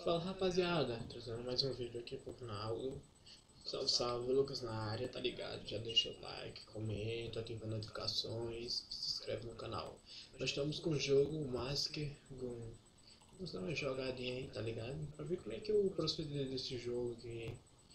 Fala rapaziada, trazendo mais um vídeo aqui pro canal. Salve, salve, Lucas na área, tá ligado? Já deixa o like, comenta, ativa notificações, se inscreve no canal. Nós estamos com o jogo MASKGUN. Vamos dar uma jogadinha aí, tá ligado? Pra ver como é que é o proceder desse jogo aqui.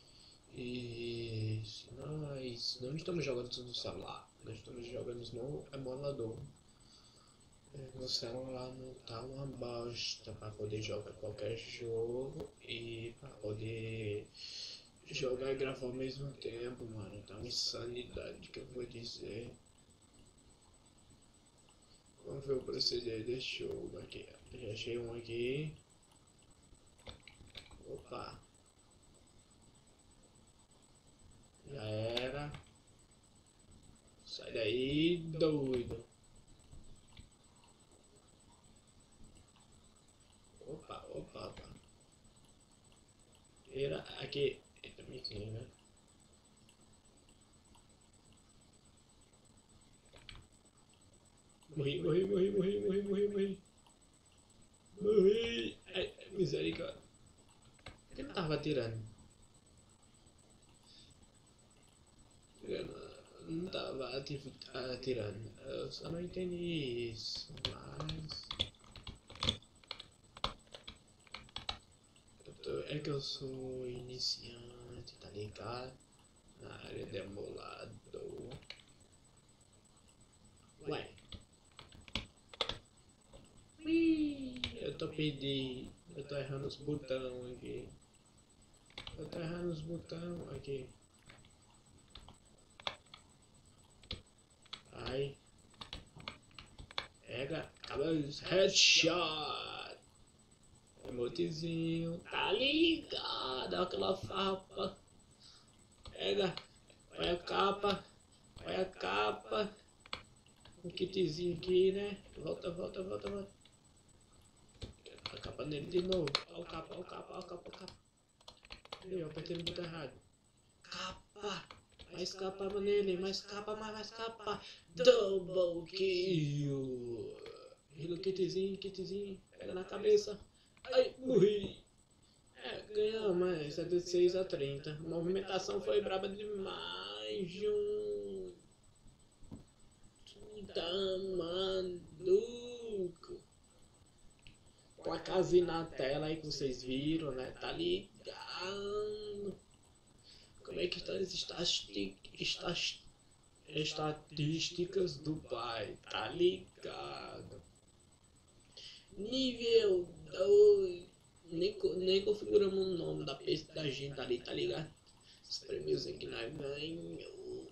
E nós não estamos jogando no celular, nós estamos jogando no emulador. No celular não tá uma bosta pra poder jogar qualquer jogo e pra poder jogar e gravar ao mesmo tempo, mano. Tá uma insanidade que eu vou dizer. Vamos ver o proceder desse jogo aqui. Já achei um aqui. Opa. Já era. Sai daí, doido. Opa. Era aqui. Eita, me né? Morri. Ai, misericórdia. Por que não tava atirando? Eu não tava atirando. Eu só não entendi isso. Mas... é que eu sou iniciante, tá ligado? Na área de emulador. Ué. Eu tô pedindo. Eu tô errando os botões aqui. Ai. Pega. Acaba headshot. Emotezinho. Tá ligado? Aquela farpa. Pega. Olha a capa. Um kitzinho aqui, né? Volta. A capa nele de novo. Olha o capa. Eu apertei no botão errado. Capa. Mais capa nele. Mais capa. Double kill. Hilo kitzinho. Pega na cabeça. Ai, morri. Ganhamos, mas 76-30. A movimentação foi braba demais, Jun. Tá maluco. Placazinho na tela aí que vocês viram, né? Tá ligado? Como é que estão as estatísticas do pai? Tá ligado? Nível 2. Nem configuramos o nome da gente ali, tá ligado? Os prêmios que nós ganhamos.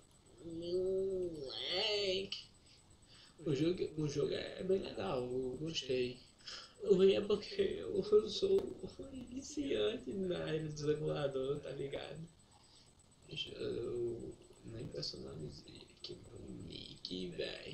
Moleque. O jogo é bem legal, eu gostei. O ruim é porque eu sou iniciante na área do emulador, tá ligado? Eu nem personalizei aqui no nick, véi.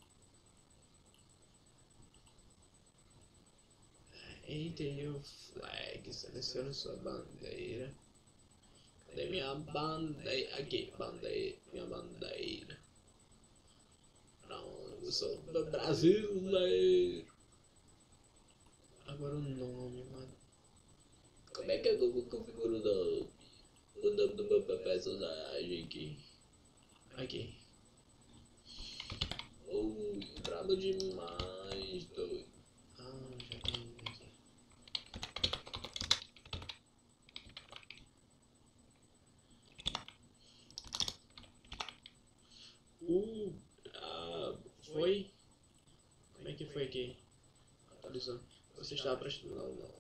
Entre o flag, selecione sua bandeira. Cadê minha bandeira? Aqui, minha bandeira. Pronto, eu sou brasileiro. Agora o nome, mano. Como é que eu configuro o nome? O nome do meu personagem aqui. Brabo demais, doido. Já tem aqui. Foi? Como é que foi aqui? Atualizando. Você estava prestando não.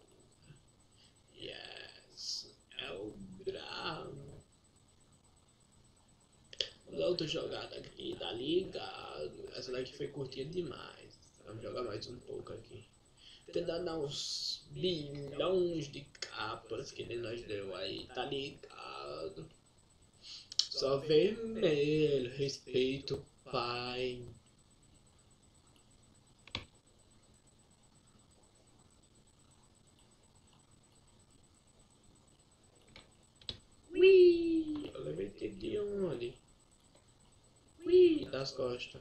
Yes. É o bravo. Outra jogada aqui, tá ligado? Essa daqui foi curtinha demais. Vamos jogar mais um pouco aqui. Tentar dar uns bilhões de capas que nem nós deu aí, tá ligado? Só vermelho, respeito, pai. Eu levei tiro de onde? Das costas.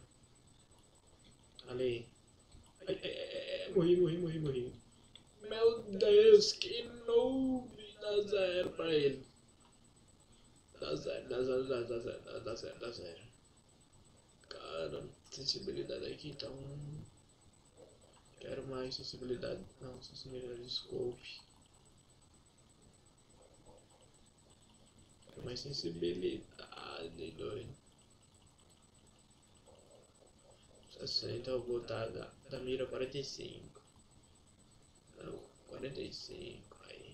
Ali. Morri. Meu Deus, que noob, dá 0 pra ele. Dá 0, dá 0, dá 0, dá 0, dá 0. Cara, sensibilidade aqui, então... Quero mais sensibilidade. Não, sensibilidade, scope. Quero mais sensibilidade, doido. 60, eu vou botar da mira 45. Não, 45, aí.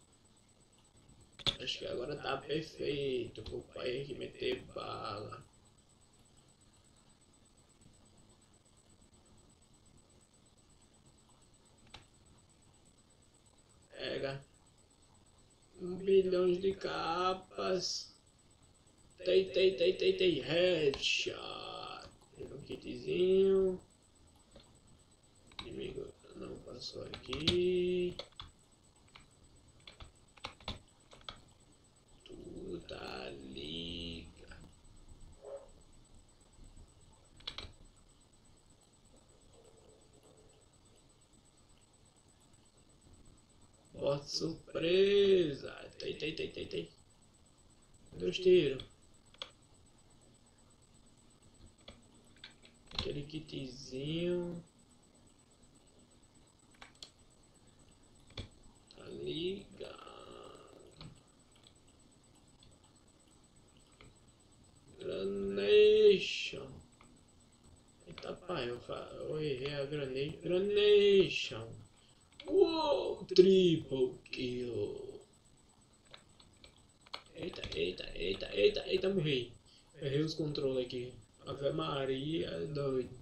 Acho que agora tá perfeito pro pai aqui meter bala. Pega 1 bilhão de capas. Tem headshot. Pega um kitzinho. Inimigo não passou aqui. Tudo tá liga. Bota surpresa. Tem. Cadê os tiros? Aquele kitzinho. Tá ligado. Granation. Eita pai, eu errei a Granation. Uou, triple kill. Eita, morri. Errei os controles aqui. Ave Maria, doido.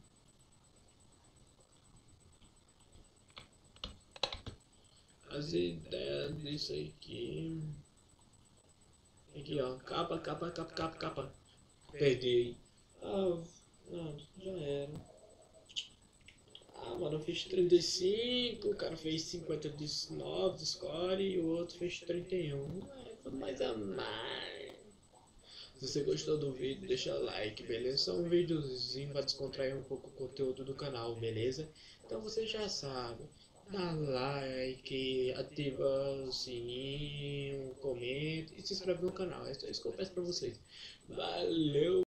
As ideias disso aqui. Aqui ó, capa. Perdi. Ah, não, já era. Ah, mano, eu fiz 35, o cara fez 59 de score e o outro fez 31. Foi mais a mais. Se você gostou do vídeo, deixa like, beleza? Só um videozinho pra descontrair um pouco o conteúdo do canal, beleza? Então você já sabe. Dá like, ativa o sininho, comenta e se inscreve no canal. É só isso que eu peço pra vocês. Valeu!